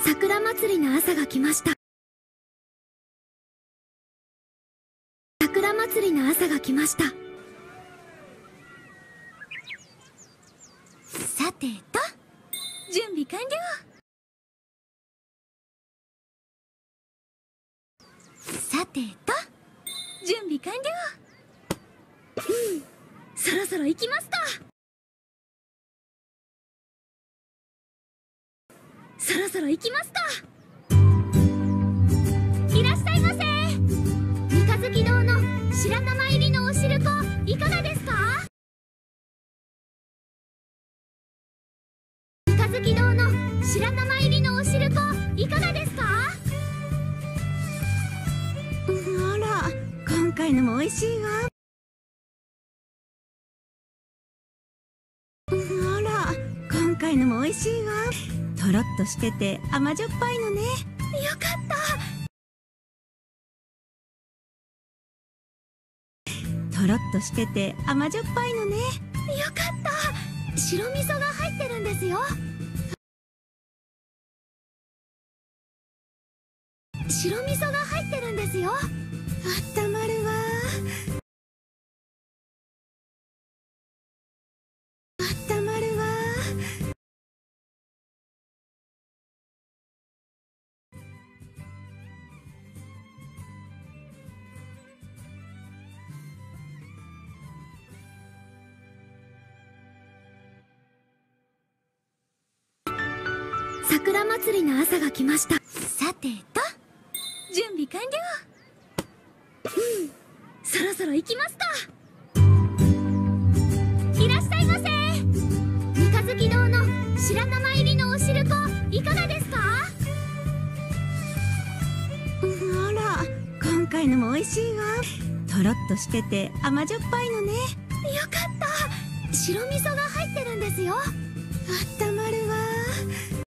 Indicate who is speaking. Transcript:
Speaker 1: 桜祭りの朝が来ました。桜祭りの朝が来ました。
Speaker 2: さてと、準備完了。さてと、準備完了。
Speaker 1: そろそろ行きますか。そろそろ行きますか。いらっしゃいませ。三日月堂の白玉入りのお汁粉いかがですか。三日月堂の白玉入りのお汁粉いかがですか。
Speaker 2: あら、今回のも美味しいわ。あら、今回のも美味しいわ。とろっとしてて甘じょっぱいのね。
Speaker 1: よかった。
Speaker 2: とろっとしてて甘じょっぱいのね。
Speaker 1: よかった。白味噌が入ってるんですよ。白味噌が入ってるんですよ。
Speaker 2: あったまるわ。あったまるわ。
Speaker 1: 桜祭りの朝が来ました。
Speaker 2: さてと、準備完了。
Speaker 1: そろそろ行きますか。いらっしゃいませ。三日月堂の白玉入りのお汁粉いかがですか。
Speaker 2: あら、今回のも美味しいわ。とろっとしてて甘じょっぱいのね。
Speaker 1: よかった。白味噌が入ってるんですよ。
Speaker 2: あったまるわ。